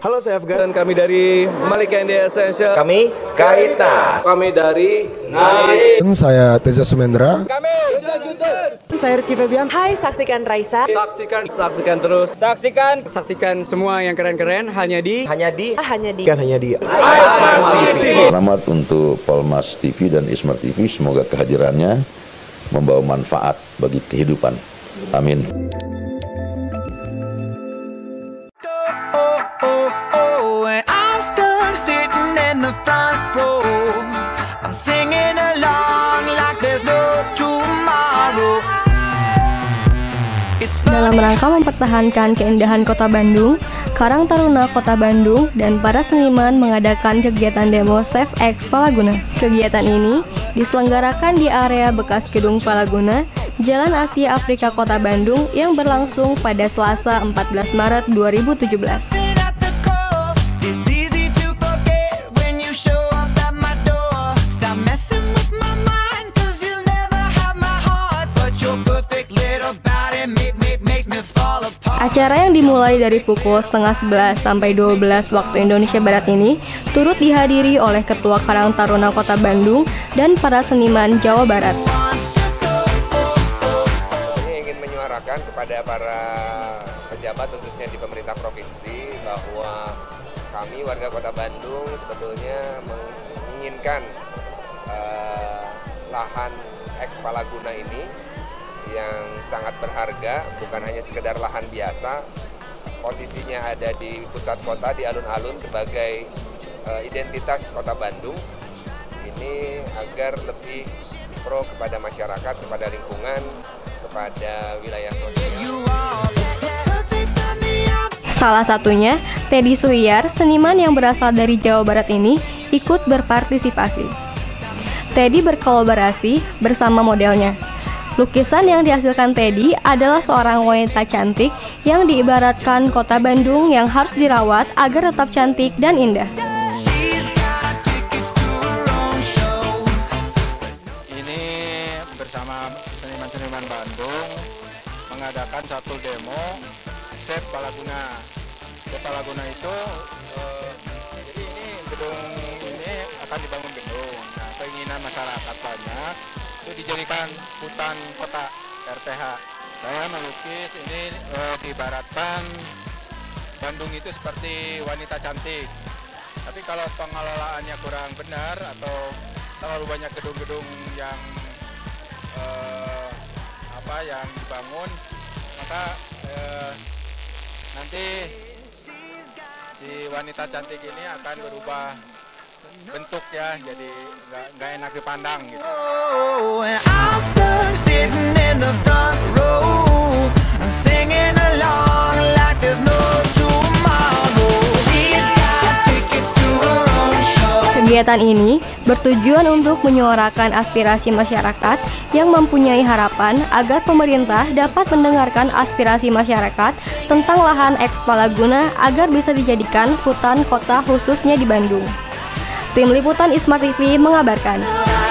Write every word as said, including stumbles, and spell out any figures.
Halo, saya Afgan. Kami dari Malika India Essential. Kami Kaita. Kami dari Naik. Saya Teza Sumendra. Kami Jutur. Saya Rizky Febian. Hai, saksikan Raisa. Saksikan, saksikan terus. Saksikan, saksikan semua yang keren-keren hanya di hanya di hanya di kan hanya di Selamat untuk Polmas T V dan Ismart T V. Semoga kehadirannya membawa manfaat bagi kehidupan. Amin. Dalam rangka mempertahankan keindahan Kota Bandung, Karang Taruna Kota Bandung dan para seniman mengadakan kegiatan demo Save X Palaguna. Kegiatan ini diselenggarakan di area bekas Gedung Palaguna, Jalan Asia Afrika Kota Bandung yang berlangsung pada Selasa empat belas Maret dua ribu tujuh belas. Acara yang dimulai dari pukul setengah sebelas sampai dua belas waktu Indonesia Barat ini turut dihadiri oleh Ketua Karang Taruna Kota Bandung dan para seniman Jawa Barat. Ini ingin menyuarakan kepada para pejabat khususnya di pemerintah provinsi bahwa kami warga Kota Bandung sebetulnya menginginkan uh, lahan eks Palaguna ini yang sangat berharga, bukan hanya sekedar lahan biasa. Posisinya ada di pusat kota, di alun-alun sebagai uh, identitas Kota Bandung. Ini agar lebih pro kepada masyarakat, kepada lingkungan, kepada wilayah sosial. Salah satunya, Teddy Suyar, seniman yang berasal dari Jawa Barat ini, ikut berpartisipasi. Teddy berkolaborasi bersama modelnya. Lukisan yang dihasilkan Teddy adalah seorang wanita cantik yang diibaratkan Kota Bandung yang harus dirawat agar tetap cantik dan indah. Ini bersama seniman-seniman Bandung mengadakan satu demo Save Palaguna. Save Palaguna itu eh, jadi ini gedung ini akan dibangun gedung. Nah, keinginan masyarakat banyak itu dijadikan hutan kota R T H. Saya melukis ini e, diibaratkan Bandung itu seperti wanita cantik. Tapi kalau pengelolaannya kurang benar atau terlalu banyak gedung-gedung yang e, apa yang dibangun, maka e, nanti si wanita cantik ini akan berubah bentuk ya, jadi nggak nggak enak dipandang gitu. Kegiatan ini bertujuan untuk menyuarakan aspirasi masyarakat yang mempunyai harapan agar pemerintah dapat mendengarkan aspirasi masyarakat tentang lahan eks Palaguna agar bisa dijadikan hutan kota khususnya di Bandung. Tim Liputan Ismart T V mengabarkan.